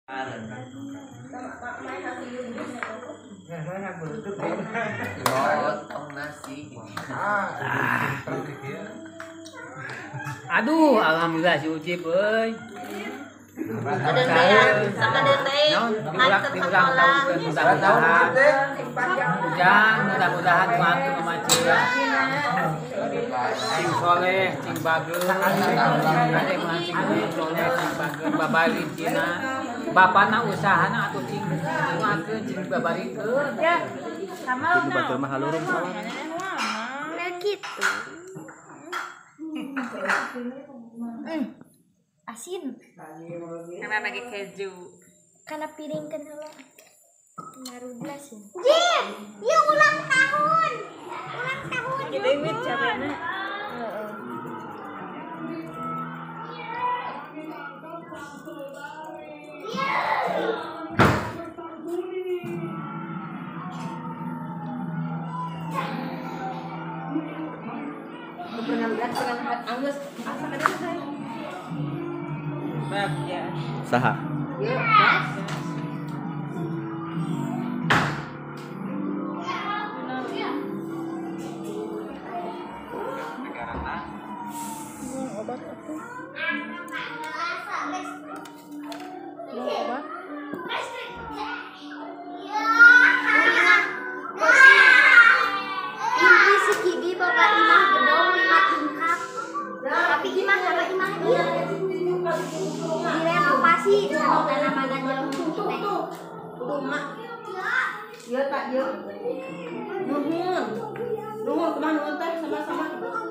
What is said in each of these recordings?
Potong nasi. Aduh, alhamdulillah si Ucip euy. Ada teh, mudah-mudahan matur mamacira. Cing soleh, cing bageus, ade mancing soleh, cing bageus babali cina. Bapana usahana atuh cing ngakeun cing babarikeun. ya. Sama Itu batur mah halurung salah. gitu. Asin. Karena lagi keju. Karena piring kan dulu. Naruh gelas ya. Jin, yuk ulang tahun. Ulang tahun. Kita ingat caranya. Saha. Obat apa? Obat? Ini si Kidi boga imah gedong 5 tingkat. Tapi imah sama imah ieu direnovasi sama tanah bagan jeung teh. Rumah. Ieu tak ieu. Nuhun. Nuhun kumaha nuhun teh sama-sama.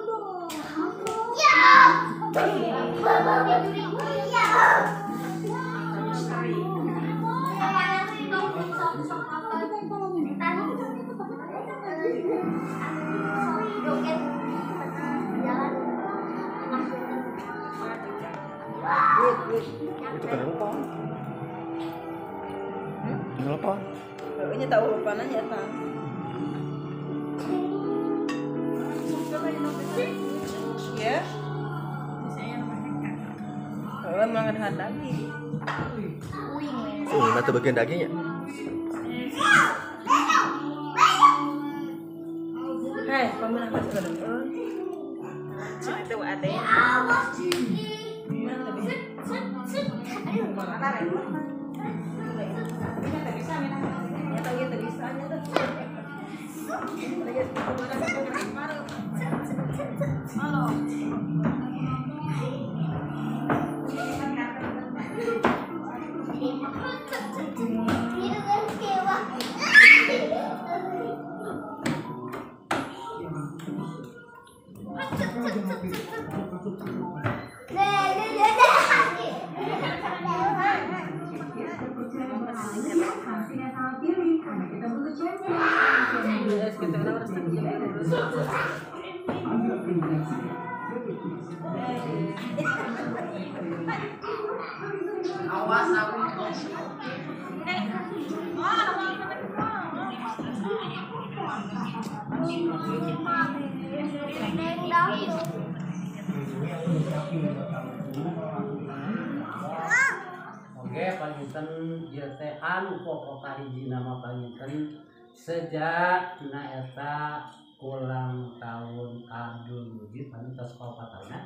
Ya. Itu kan lupa. Lupa. Ini tahu rupana nya tah. Ya. Kalau mangan lagi. Oh, mata bagian dagingnya. Hei, paman apa sekarang? Itu ada. Awas aku. Oke, panginten ieu teh anu pokok kahiji nama panginten sejak na eta ulang tahun Abdul Mujid anu tos kalpatana.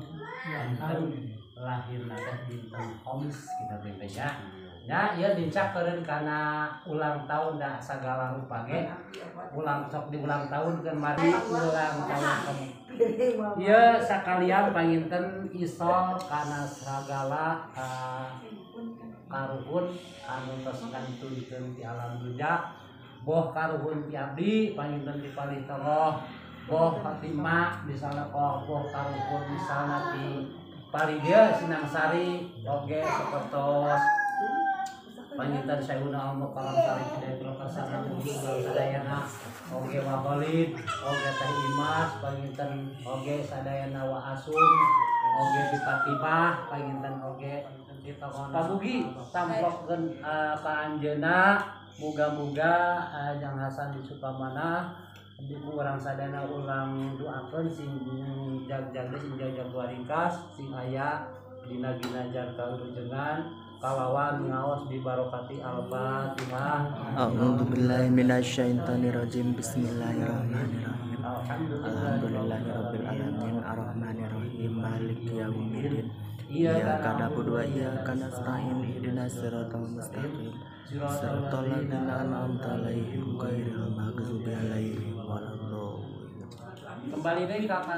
Lahir teh dinten Khamis kita teh ya. Ya, ieu dicakeun kana ulang tahun da sagala rupa ge. Ulang sok di ulang tahun keun mari ulang tahun kamu. Ieu sakalian panginten isol kana sagala karuhun anu tos ngantulkeun ti alam dunya. Boh karuhun ti abdi panginten dipalih toroh. Boh Fatimah misalna boh karuhun misalna ti Paridia Sinangsari oge sapertos panginten Sayyiduna Al-Mukarram Sarif Hidayatullah Kasana sadayana oge Waholid oge Teh Imas panginten oge sadayana Wa Asum oge di Fatimah panginten oge pamugi tampokkeun ka anjeunna muga-muga Jang Hasan di Sukamana di urang sadana ulang doakeun sing jag-jagde sing jag-jag ringkas sing aya dina ginajar kalujengan kalawan ngaos di barokati Al-Fatihah. A'udzubillahi minasyaitonirrajim. Bismillahirrahmanirrahim. Alhamdulillahirabbil alamin arrahmanirrahim maliki yaumiddin. Iyyaka na'budu wa iyyaka nasta'in ihdinas siratal mustaqim siratal ladzina an'amta 'alaihim ghairil maghdubi 'alaihim waladdallin. Kembali deui ka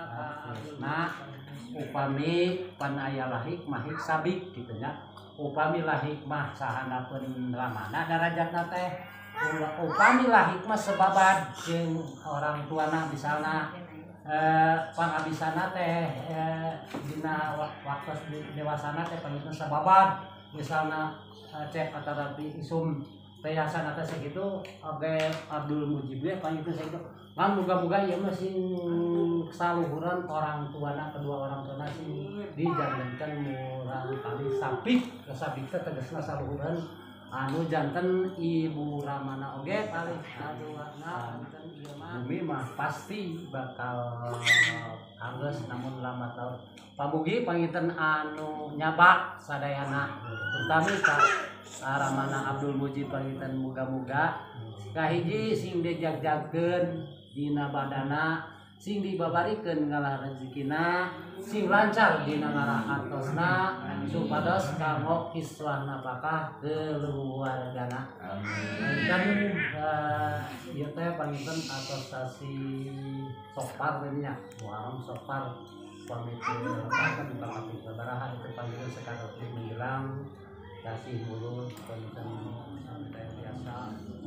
upami pan aya lah hikmah sabik kitu nya. Upami lah hikmah sahanapeun ramana darajatna teh. Upami lah hikmah sebabad jeung orang tuana misalna pangabisana teh dina waktu dewasana teh pangitna sababad misalna cek antara isum teyasan teh sakitu oge Abdul Mujib we pangitna sakitu ngan muga-muga ieu mah sing saluhuran orang tuana kedua orang tuana sing dijantankan murang kali sapik kasabik teh tegasna saluhuran anu janten Ibu Ramana oge paling kaduana janten ieu mah bumi mah pasti bakal anggeus namun lambat laun pamugi panginten anu nyabak sadayana terutama ka Ramana Abdul Mujib panginten muga-muga kahiji sing dijagjagkeun dina badana sing dibabarikeun ngalah rezekina sing lancar dina ngaraatosna supados kanggo kiswah napakah keluargana. Dan ieu teh panginten atostasi sopar teh nya muaram sopar pamit kan bakal sabaraha itu panginten sekadar menjelang kasih mulut panginten sampai biasa.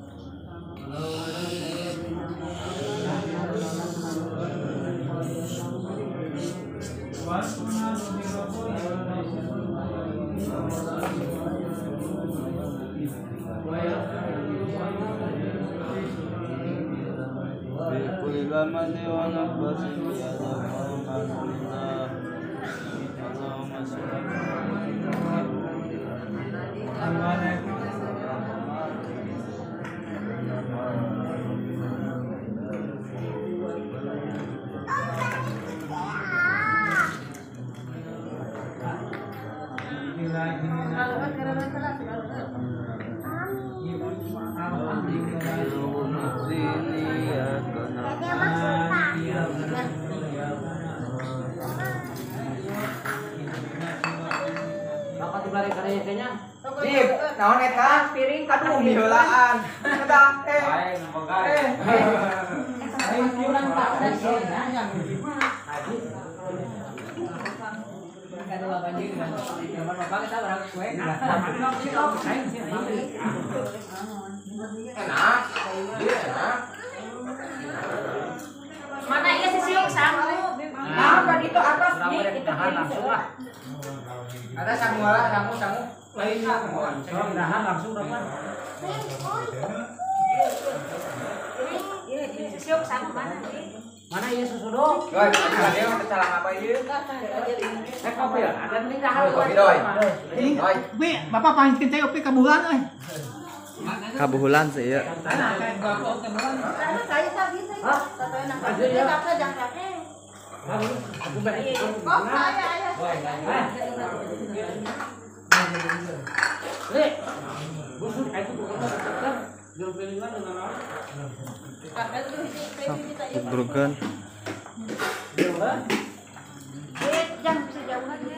Kulilamani wa nafasi ya alhamdulillah Allahumma Bapak dibalik karya kayaknya. Dip, naon eta? Piring Aduh, miheulaan. Eta Ayo kurang Pak. mana ieu si siung sangu? Apa itu atas nih? Itu langsung lah. ada sangu lainnya Orang dahan langsung dapat. Si siung sangu mana? Mana ieu susuduk? Doi, ada yang salah apa ieu? Nek apa ya? Ada penting dahar. Kopi doi. Doi. Bi, Bapak pangitkeun teh opi ka bulan euy. Kabuhulan sih ya. Saya tak bisa. Katanya nak kakek kakek jangan kakek. Aku balik. Kok saya. Le. Busuk aku bukan jual piringan dengan orang. Kakek tuh hiji Broken. jangan bisa jauhan ya.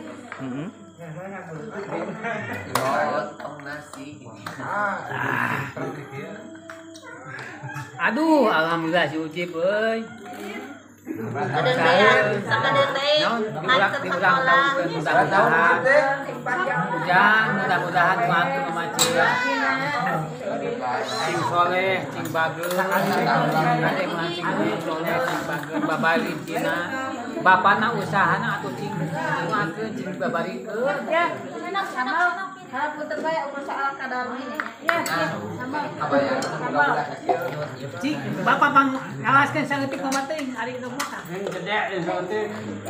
Aduh, alhamdulillah si Ucip euy. Ada teh. Mudah-mudahan makin memacira. Cing soleh, cing bageus, ada yang mancing soleh, cing bageus, babari cina. Bapana usahana atuh cing makeun cing babarikeun. Ya, enak sama. Punten bae urus soal kadar ini. Ya, sama. Sama. Cik, Bapak pang ngalaskeun saeutik mah teh ari itu mah. Yang gede isotik.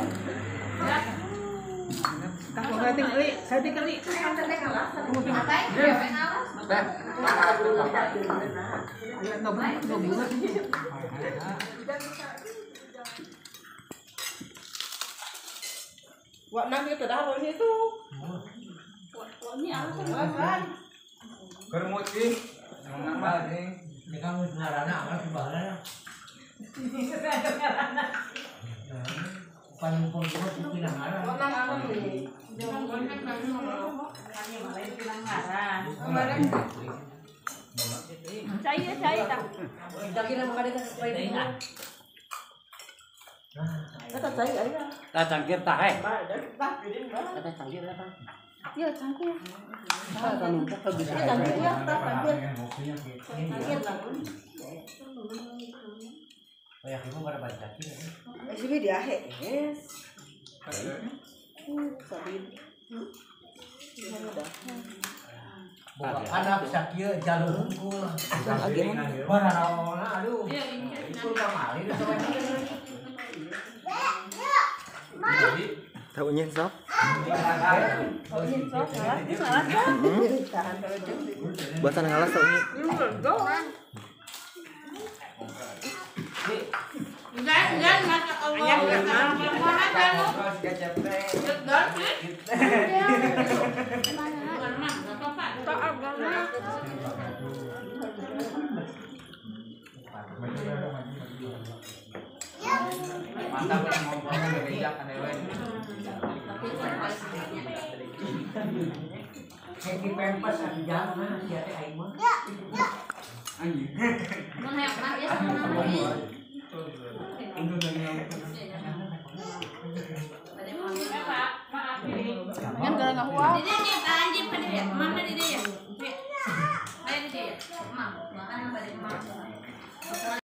Kang penting euy, saeutik kali. Wak nang itu dah itu. Bermut sih. Nama sih. Ini kamu senarana amat kebalanan. Panumpang juga tuh pinangaran. Cai tak. Nah, cangkir tak eh. Iya, cangkir. Cangkir ya, cangkir. Kayak kamu pada baca kira. Sini dia yes. Sabit. Anak sakit jalur unggul. Barana aduh. Itu kamari Taunya sok. Buatan ngalas taunya. Mantap lah ngomongnya beda kan dewe. kayak di pempas ada jangan siate aing mah. Mun hayang mah ya sama nama ieu.